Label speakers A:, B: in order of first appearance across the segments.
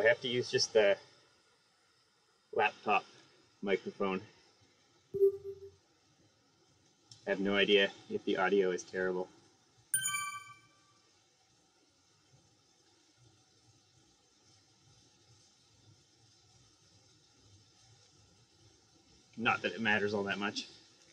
A: I have to use just the laptop microphone. I have no idea if the audio is terrible. Not that it matters all that much.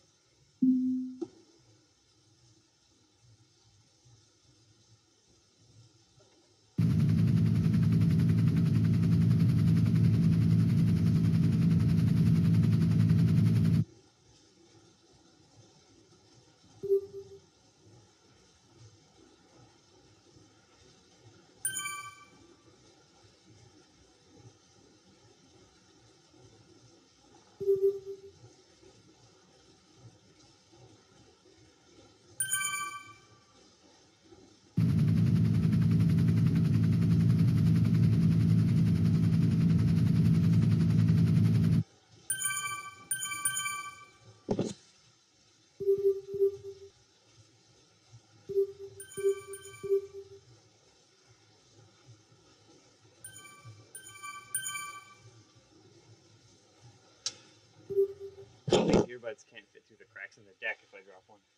A: These earbuds can't fit through the cracks in the deck if I drop one.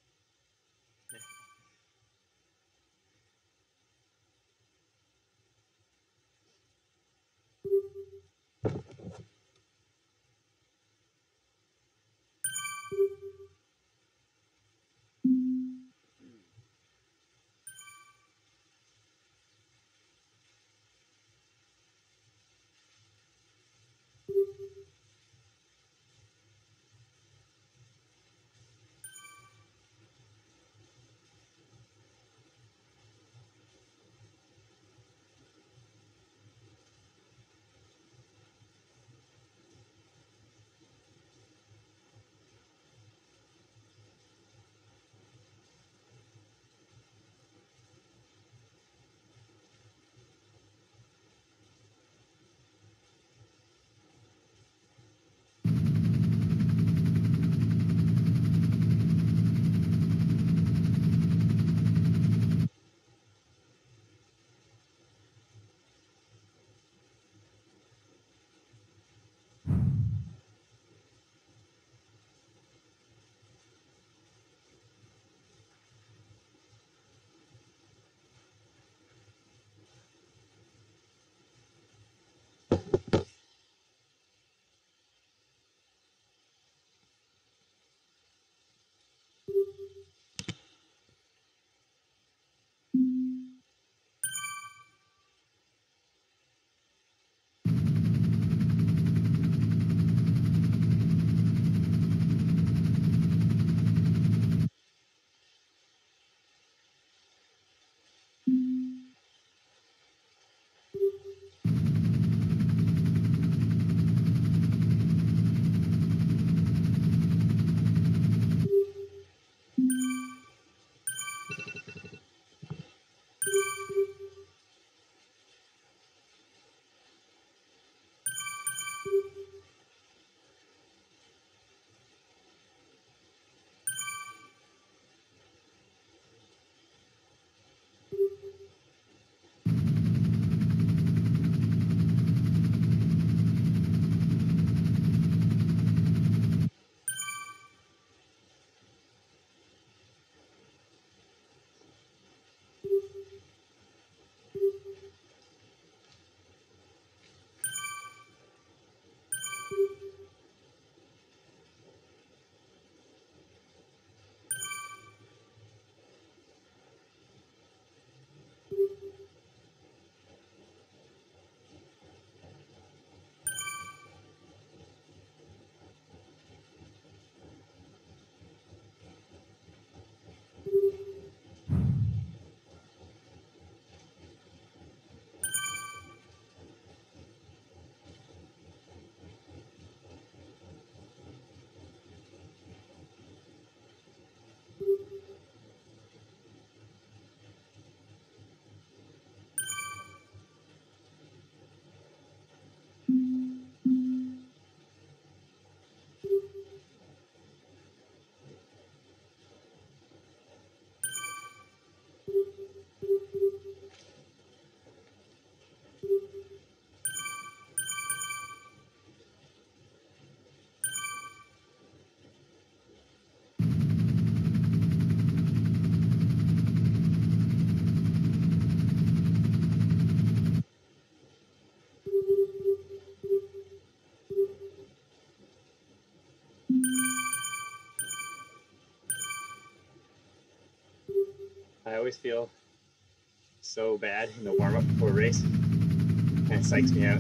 A: I always feel so bad in the warm-up before a race. Kind of psychs me out.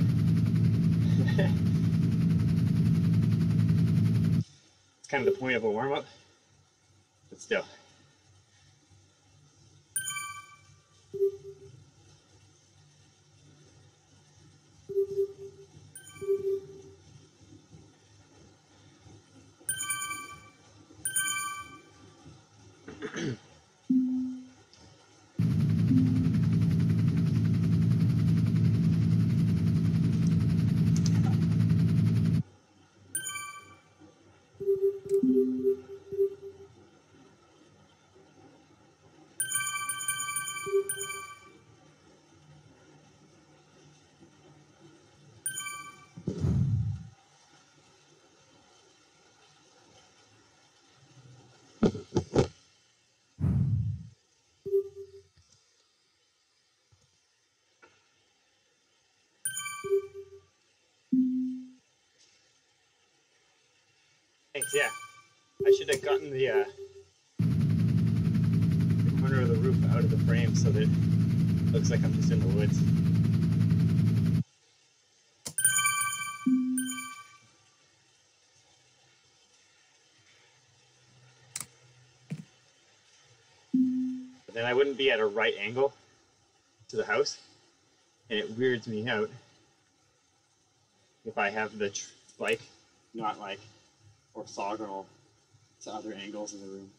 A: It's kind of the point of a warm-up, but still. Thanks, yeah. I should have gotten the corner of the roof out of the frame so that it looks like I'm just in the woods. But then I wouldn't be at a right angle to the house, and it weirds me out if I have the bike not like orthogonal to other angles in the room.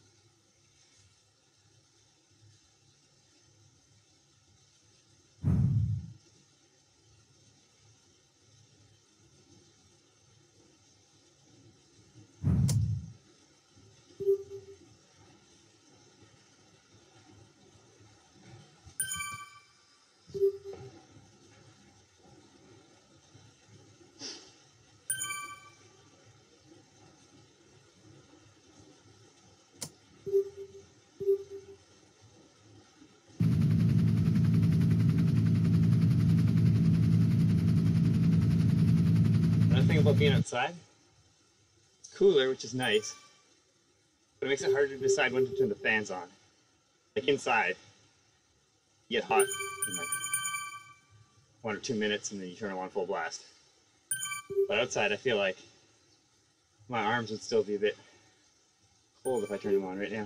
A: Another thing about being outside, it's cooler, which is nice, but it makes it harder to decide when to turn the fans on. Like inside, you get hot in like 1 or 2 minutes and then you turn them on full blast. But outside, I feel like my arms would still be a bit cold if I turned them on right now.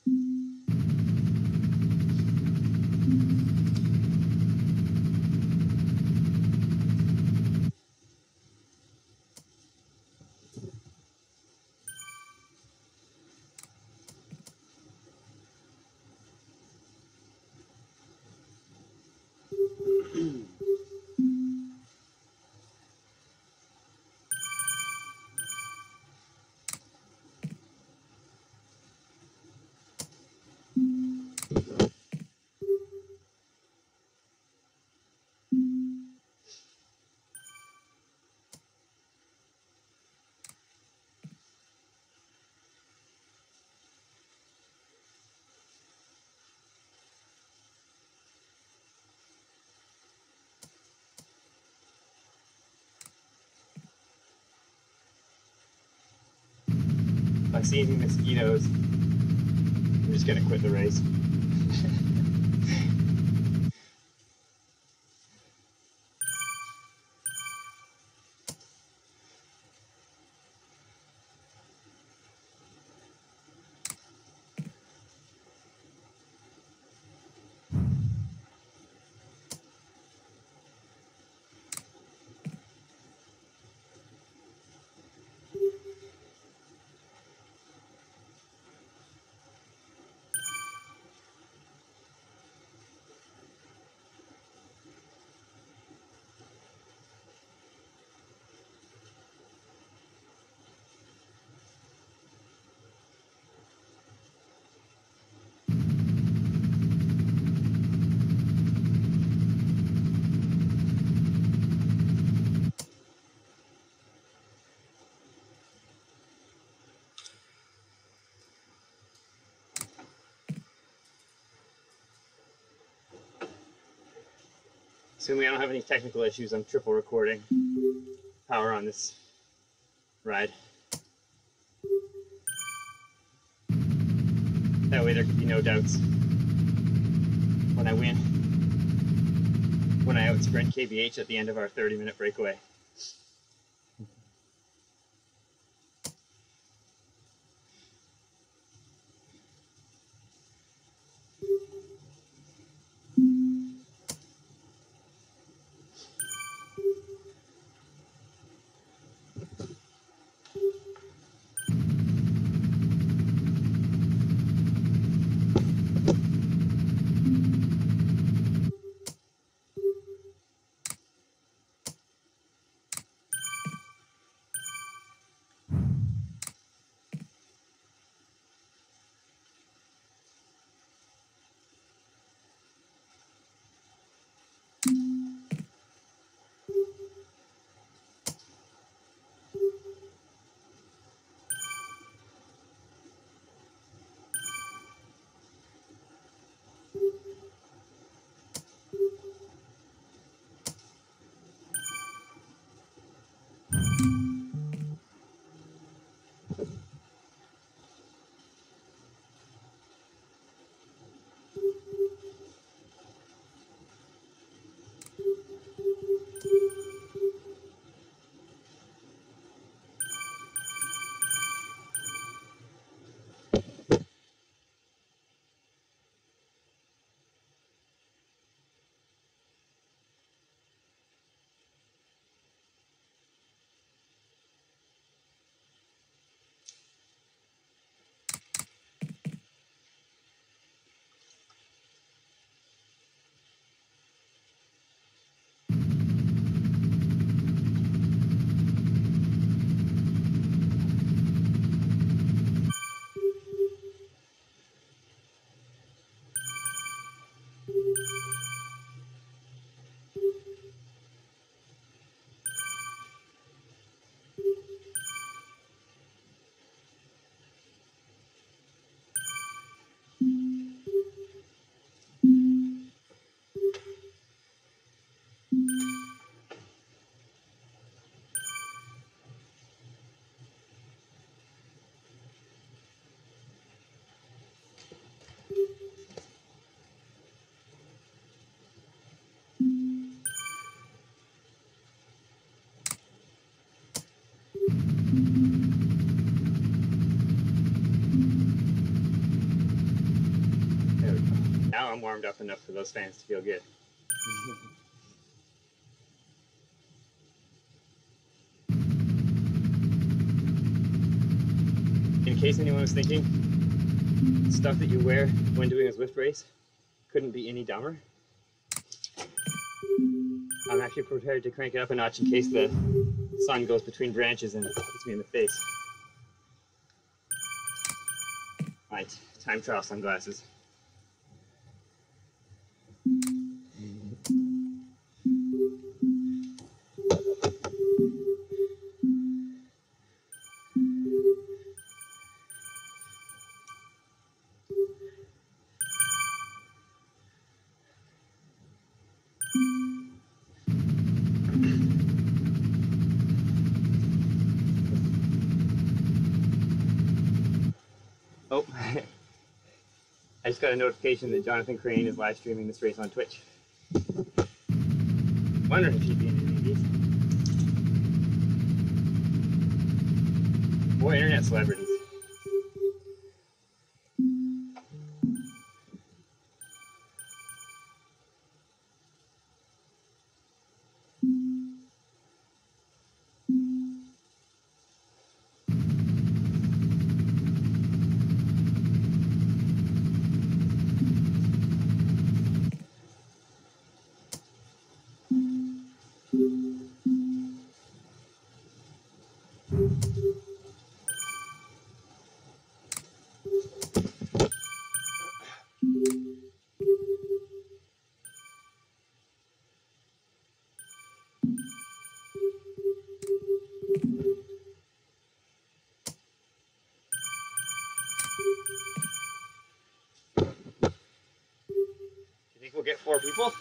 A: If I see any mosquitoes, I'm just gonna quit the race. Assuming I don't have any technical issues, I'm triple recording power on this ride. That way there can be no doubts. when I win. When I out sprint KBH at the end of our 30-minute breakaway. There we go. Now I'm warmed up enough for those fans to feel good. In case anyone was thinking, stuff that you wear when doing a Zwift race couldn't be any dumber, I'm actually prepared to crank it up a notch in case the sun goes between branches and hits me in the face. My time trial sunglasses. Oh, I just got a notification that Jonathan Crane is live streaming this race on Twitch. Wondering if he'd be in any of these. More internet celebrities. You think we'll get 4 people?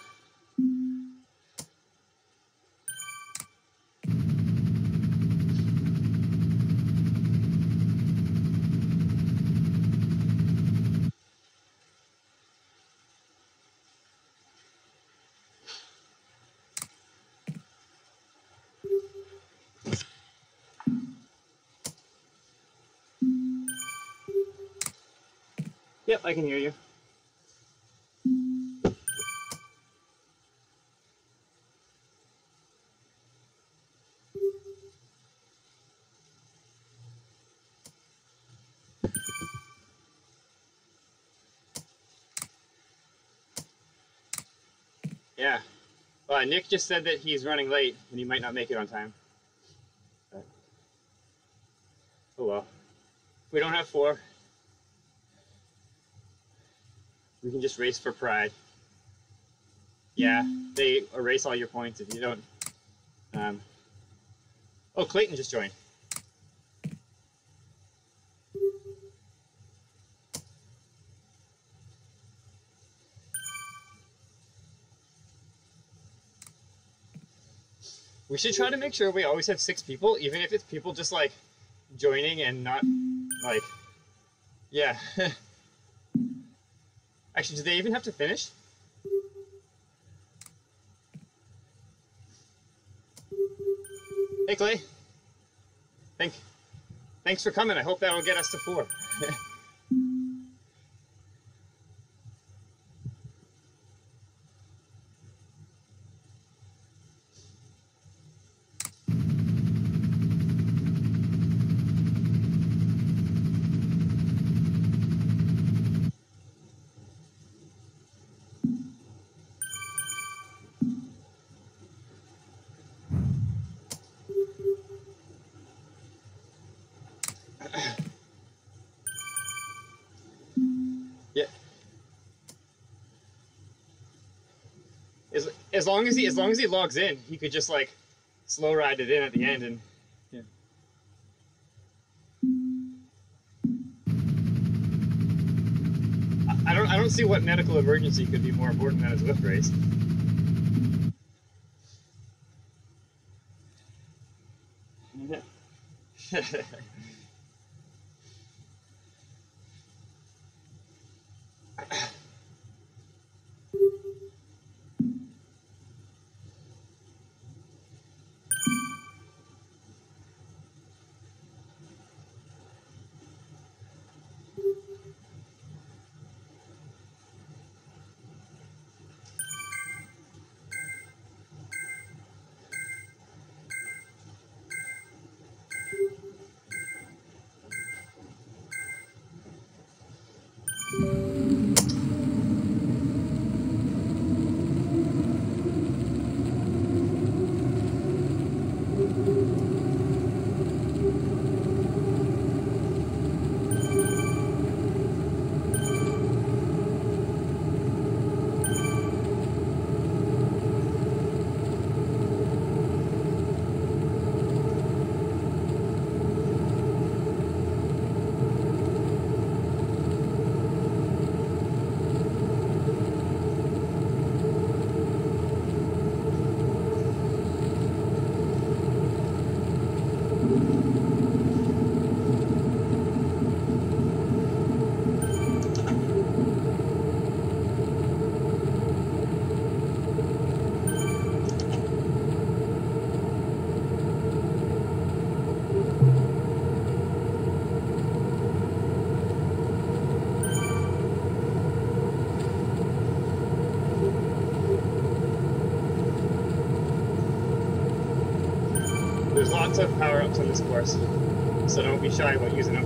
A: Yep, I can hear you. Yeah. Nick just said that he's running late and he might not make it on time. But, oh well. We don't have 4. We can just race for pride. Yeah, they erase all your points if you don't. Oh, Clayton just joined. We should try to make sure we always have 6 people, even if it's people just like joining and not like, yeah. Actually, do they even have to finish? Hey, Clay. Thanks for coming. I hope that will get us to 4. Yeah. As long as he logs in, he could just like slow ride it in at the end and yeah. I don't see what medical emergency could be more important than a Zwift race. There's lots of power-ups on this course, so don't be shy about using them.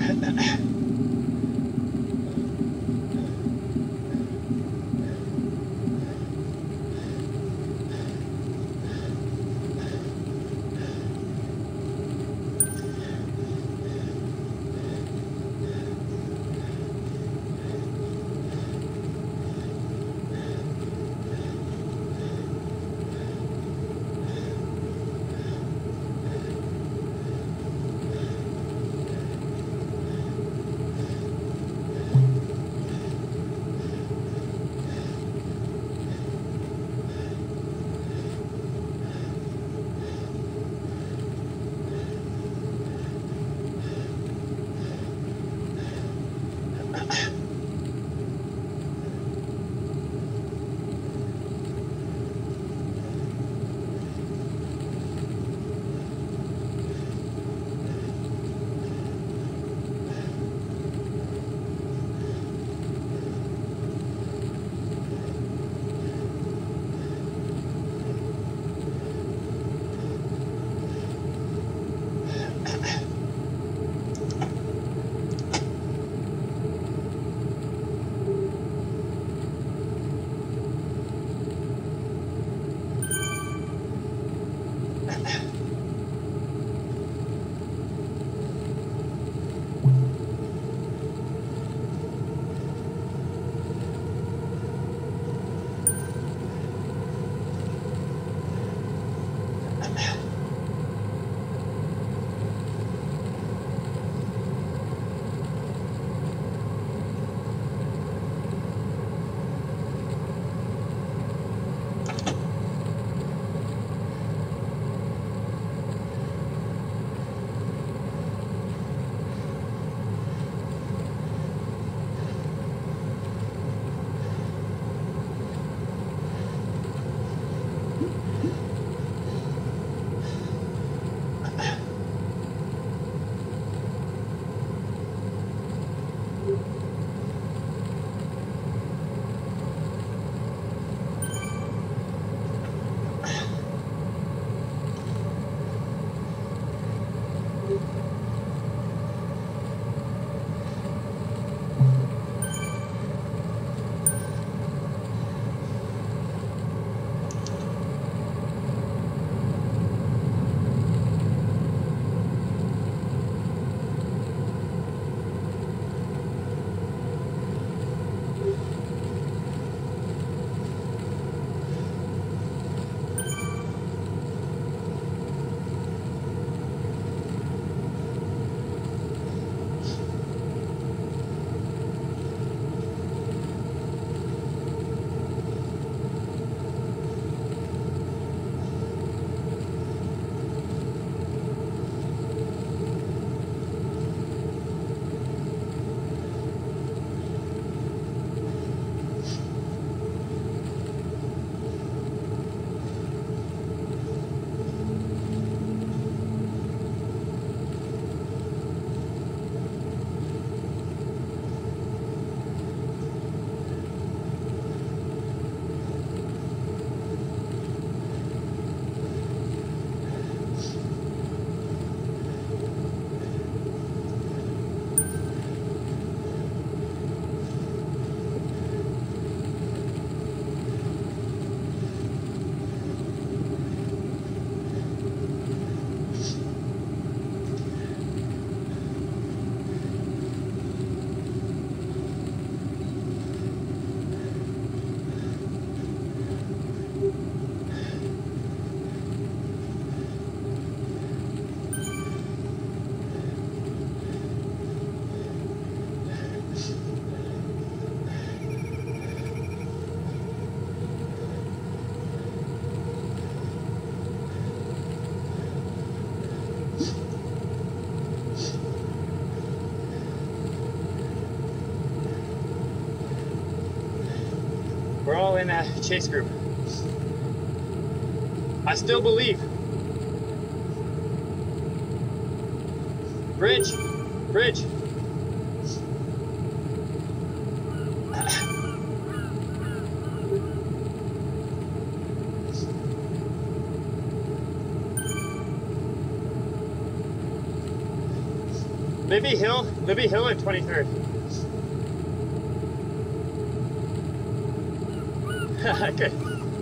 A: We're all in a chase group. I still believe. Bridge, bridge. Libby Hill or 23rd? Okay.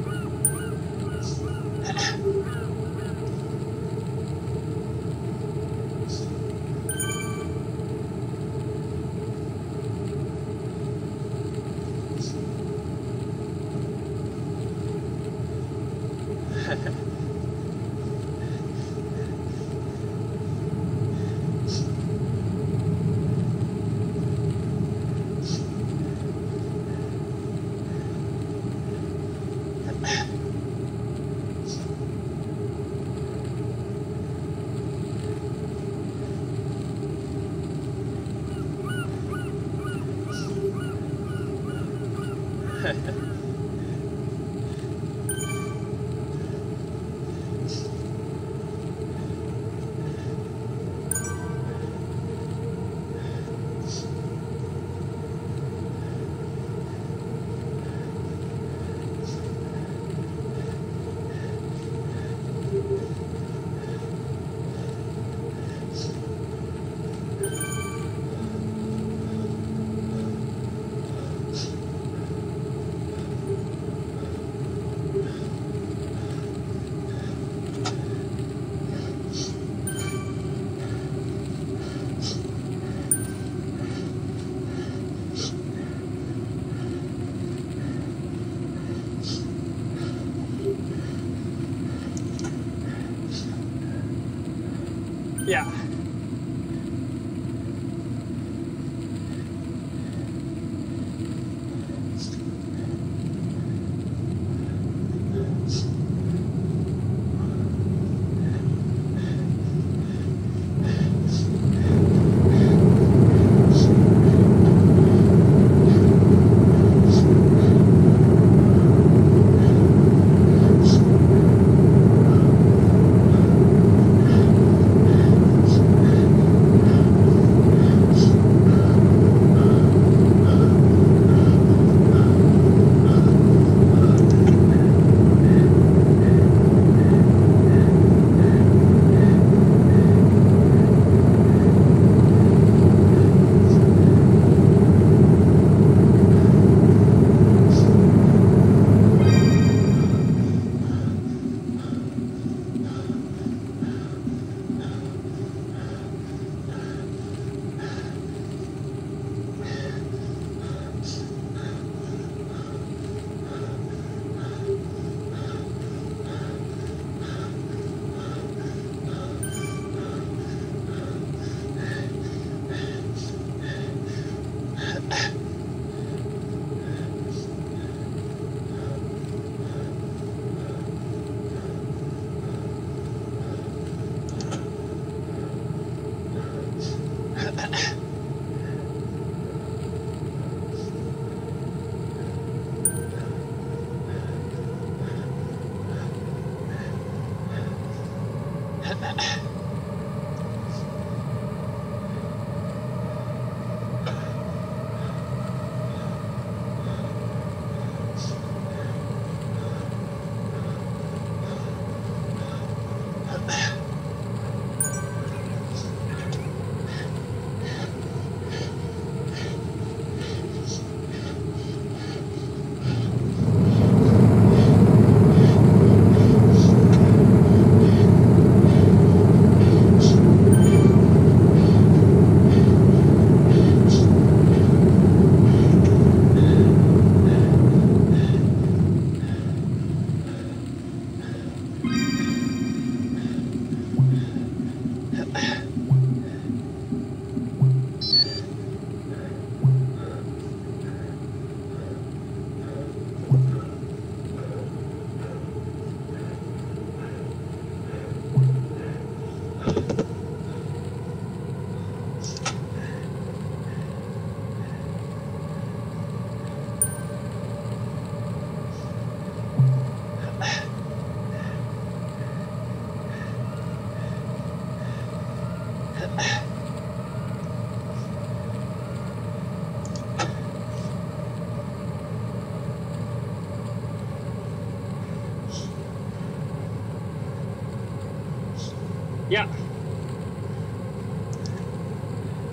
A: Yeah. Yeah.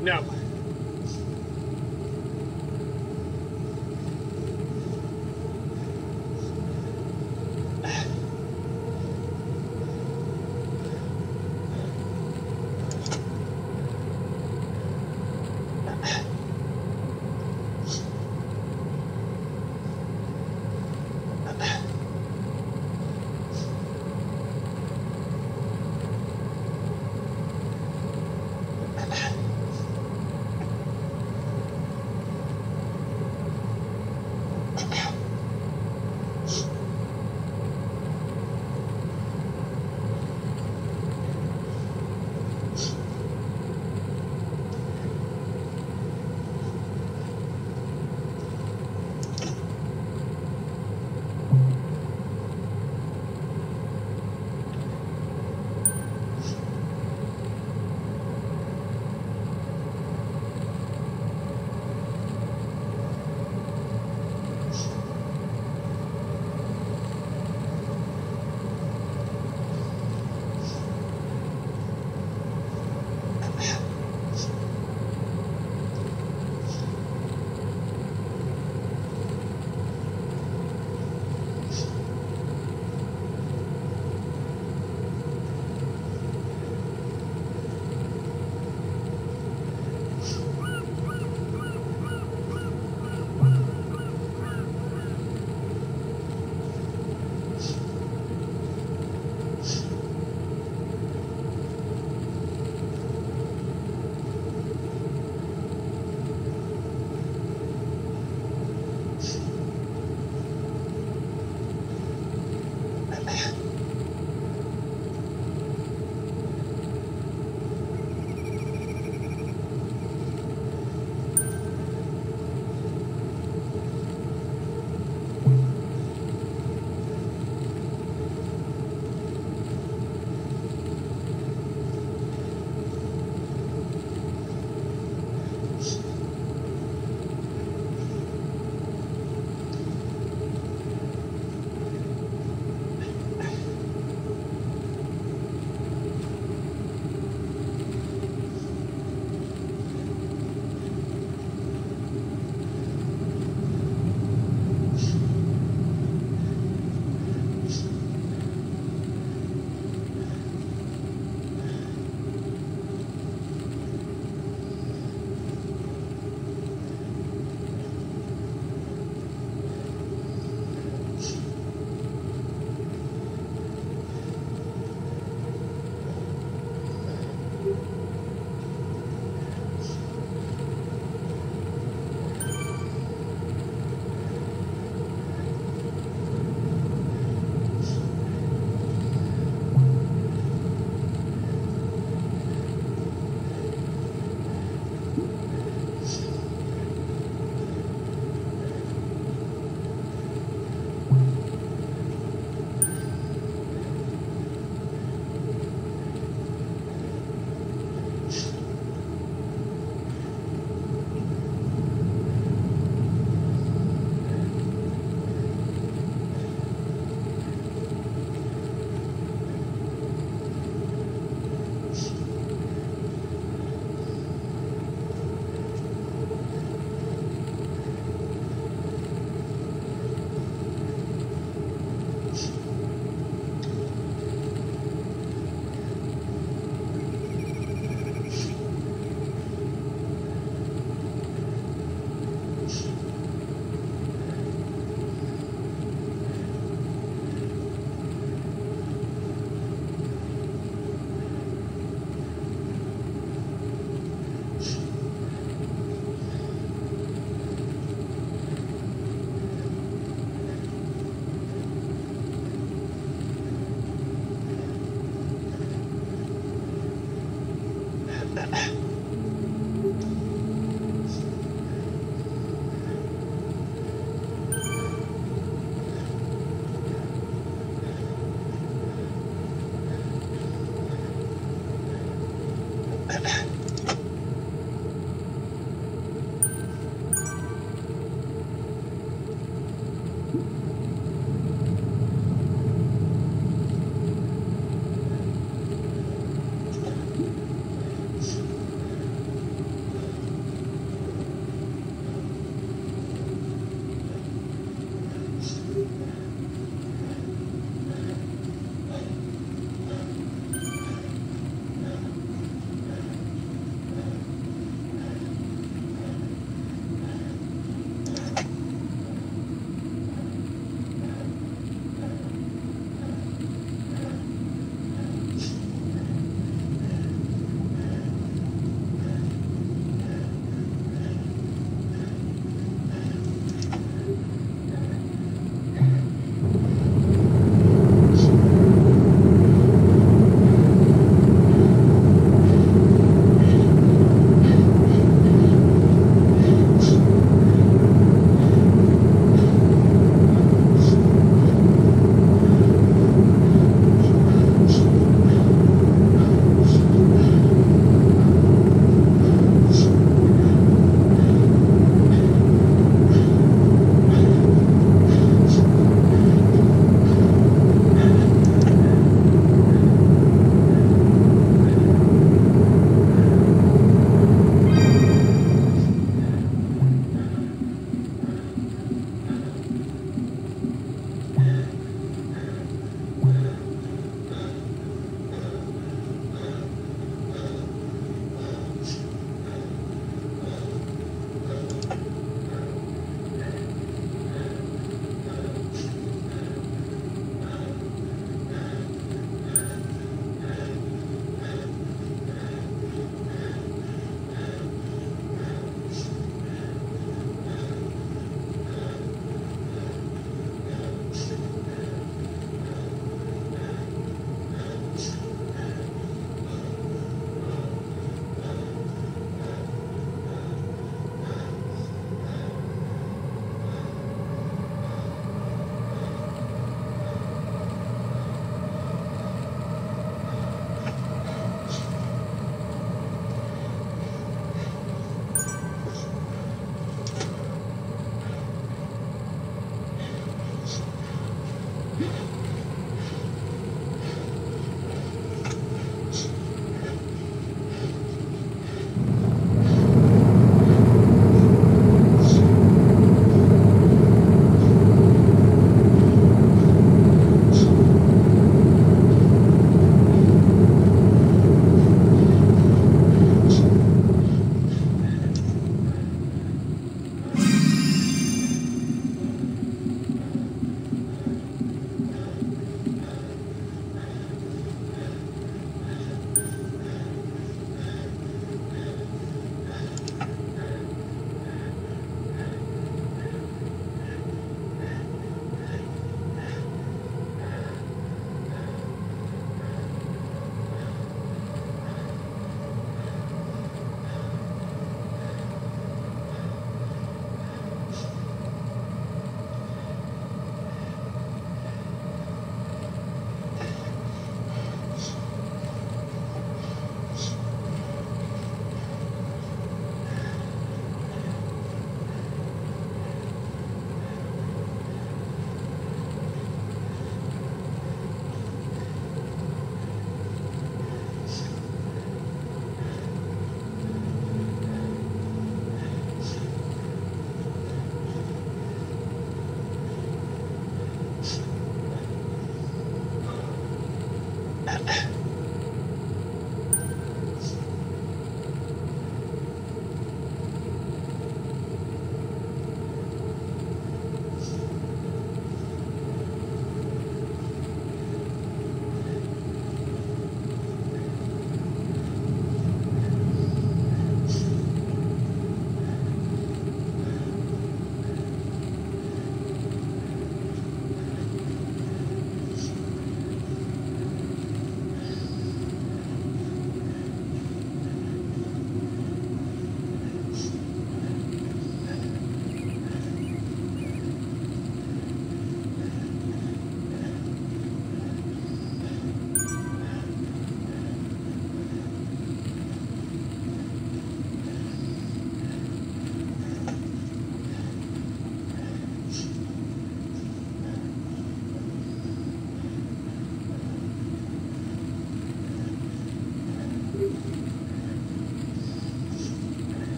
A: No.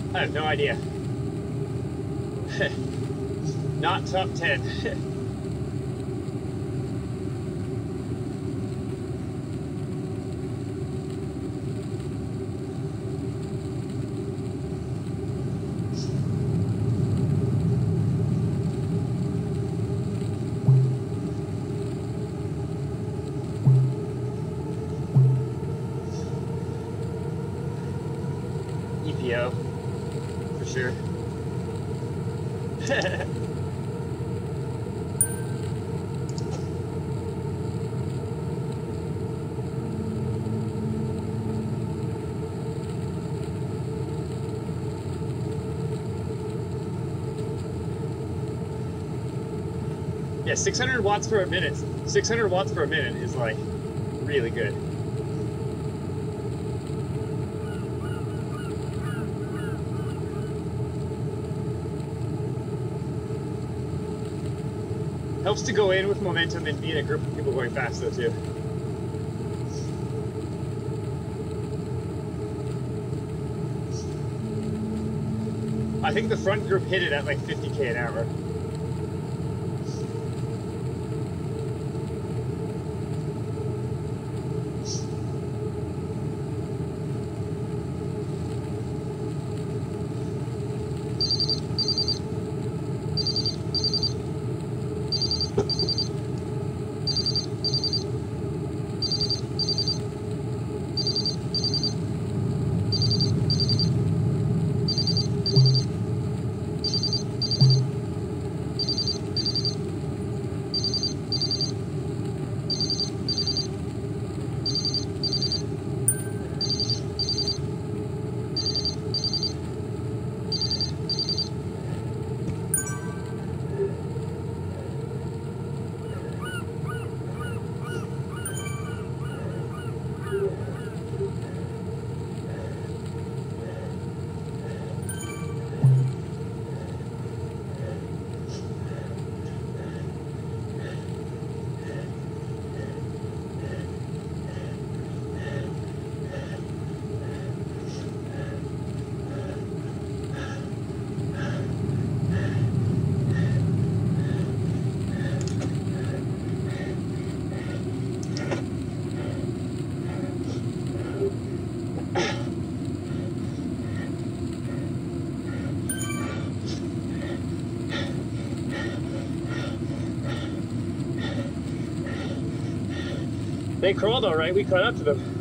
A: I have no idea. Not top 10. EPO, for sure. Yeah, 600 watts for a minute. 600 watts for a minute is like really good. Helps to go in with momentum and be in a group of people going fast though too. I think the front group hit it at like 50k an hour. They crawled all right. We caught up to them.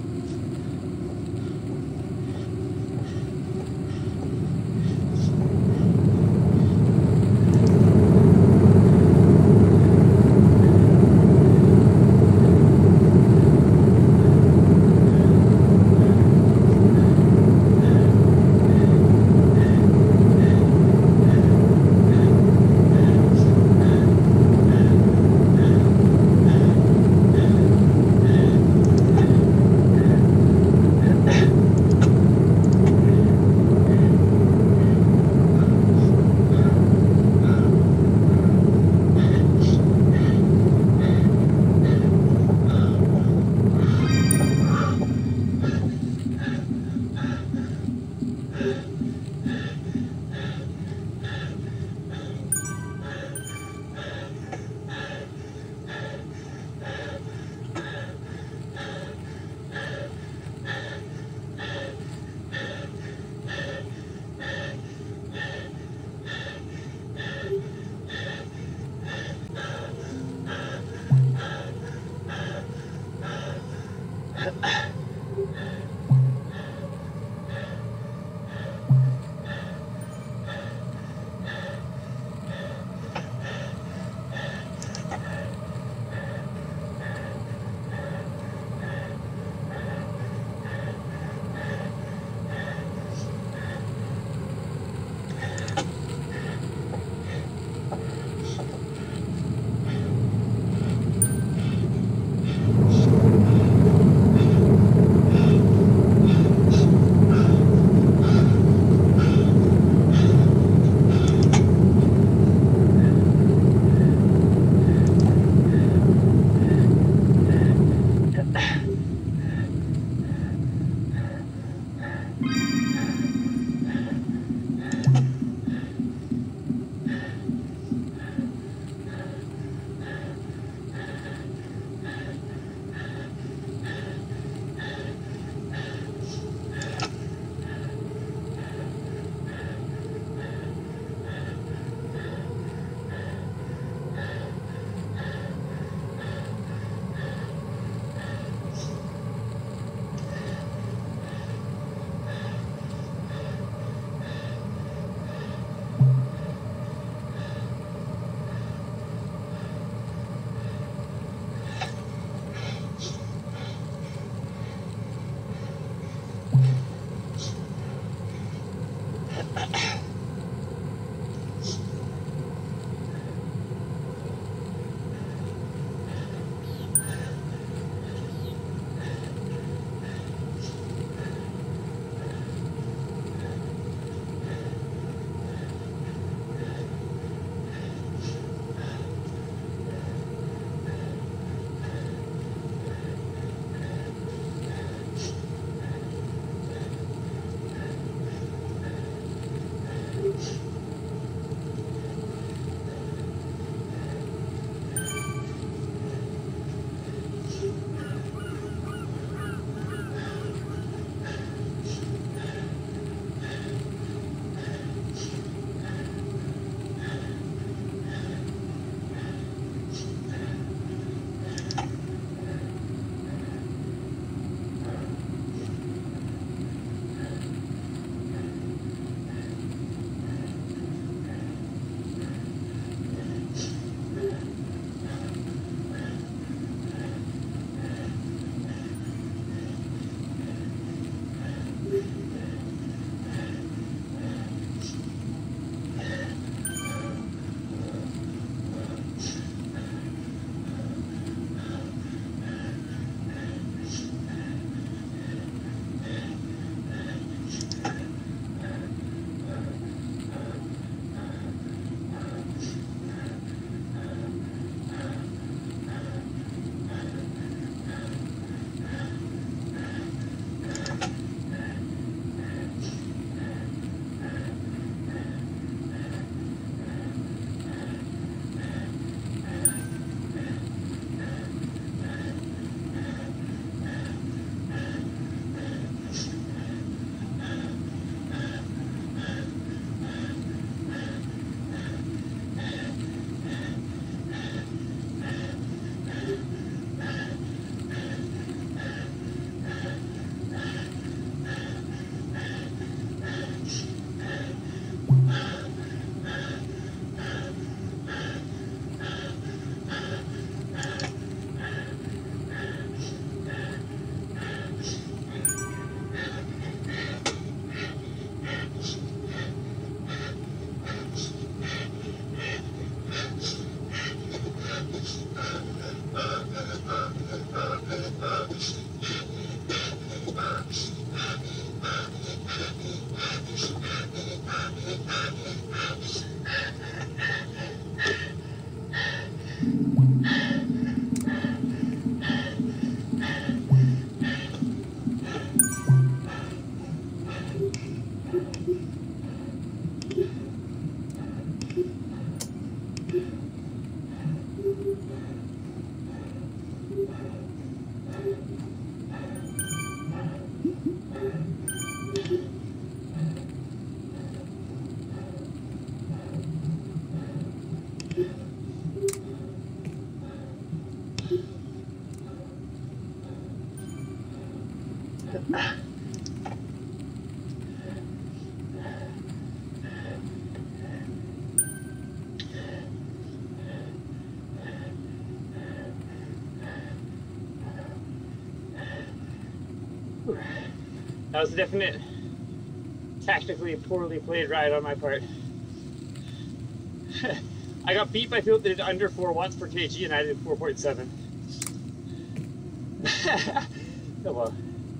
A: That was a definite tactically poorly played ride on my part. I got beat by people that did under 4 watts per kg and I did 4.7. Oh well.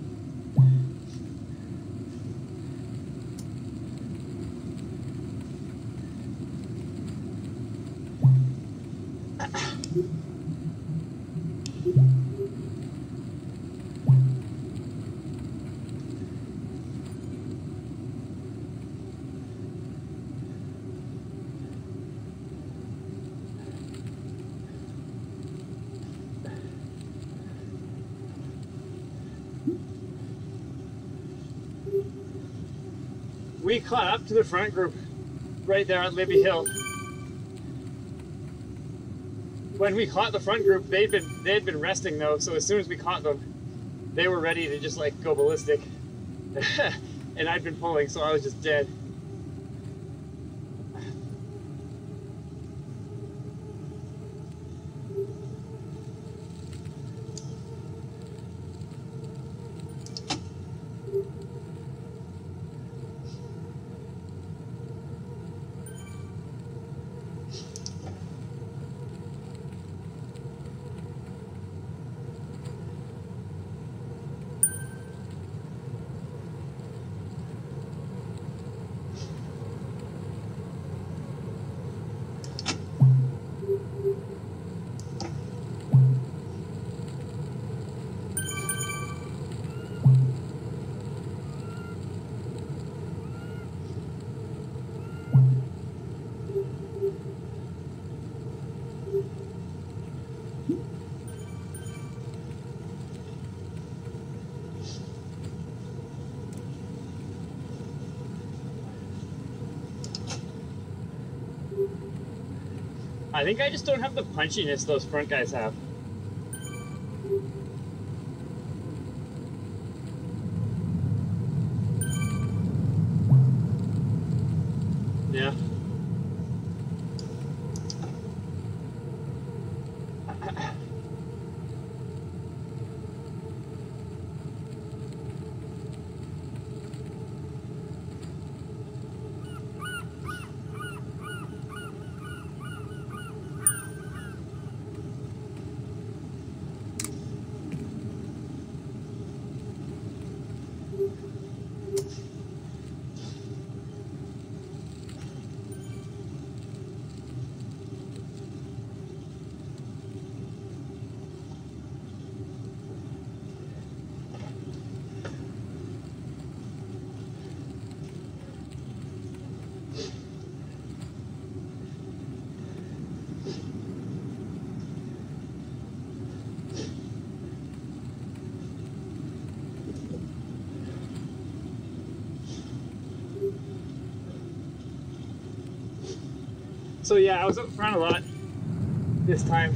A: We caught up to the front group right there on Libby Hill. When we caught the front group, they had been resting though, so as soon as we caught them, they were ready to just like go ballistic. And I'd been pulling, so I was just dead. I think I just don't have the punchiness those front guys have. Yeah. So yeah, I was up front a lot this time.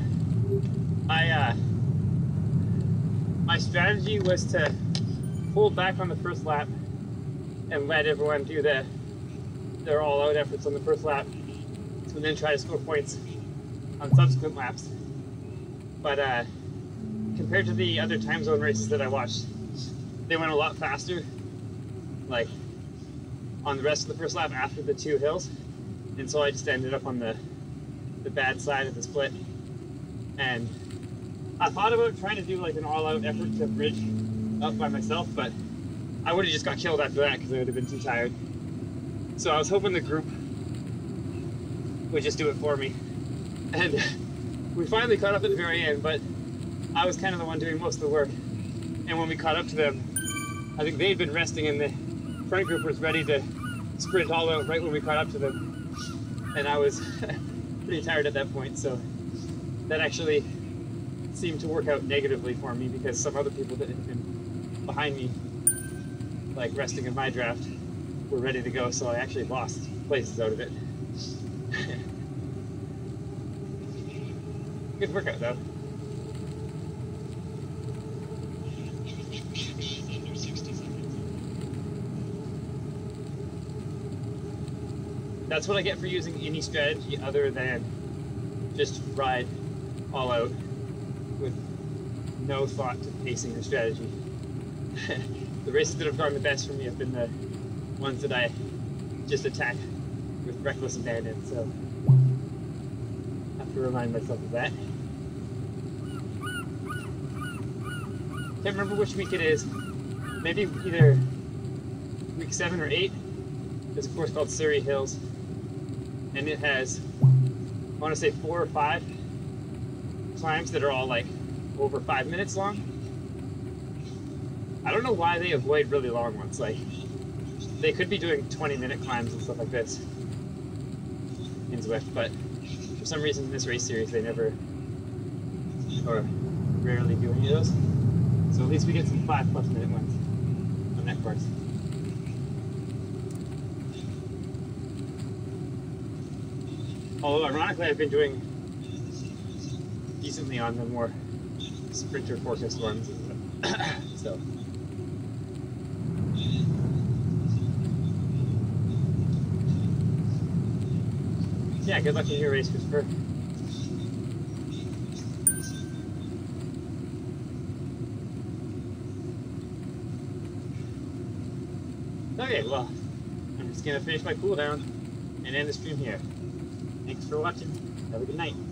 A: My strategy was to hold back on the first lap and let everyone do their all-out efforts on the first lap, and then try to score points on subsequent laps. But compared to the other time zone races that I watched, they went a lot faster, like on the rest of the first lap after the 2 hills. And so I just ended up on the bad side of the split. And I thought about trying to do like an all-out effort to bridge up by myself, but I would have just got killed after that because I would have been too tired. So I was hoping the group would just do it for me. And we finally caught up at the very end, but I was kind of the one doing most of the work. And when we caught up to them, I think they'd been resting in the front group was ready to sprint all out right when we caught up to them, and I was pretty tired at that point, so that actually seemed to work out negatively for me because some other people that had been behind me, like resting in my draft, were ready to go, so I actually lost places out of it. Good workout though. That's what I get for using any strategy other than just ride all out with no thought to pacing or strategy. The races that have gone the best for me have been the ones that I just attack with reckless abandon, so I have to remind myself of that. Can't remember which week it is. Maybe either week 7 or 8. There's a course called Surrey Hills, and it has, I want to say 4 or 5 climbs that are all like over 5 minutes long. I don't know why they avoid really long ones. Like, they could be doing 20-minute climbs and stuff like this in Zwift, but for some reason in this race series they never or rarely do any of those. So at least we get some 5+ minute ones on that course. Although ironically I've been doing decently on the more sprinter focused ones. So yeah, good luck in your race, Christopher. Okay, well, I'm just gonna finish my cool down and end the stream here. Thanks for watching. Have a good night.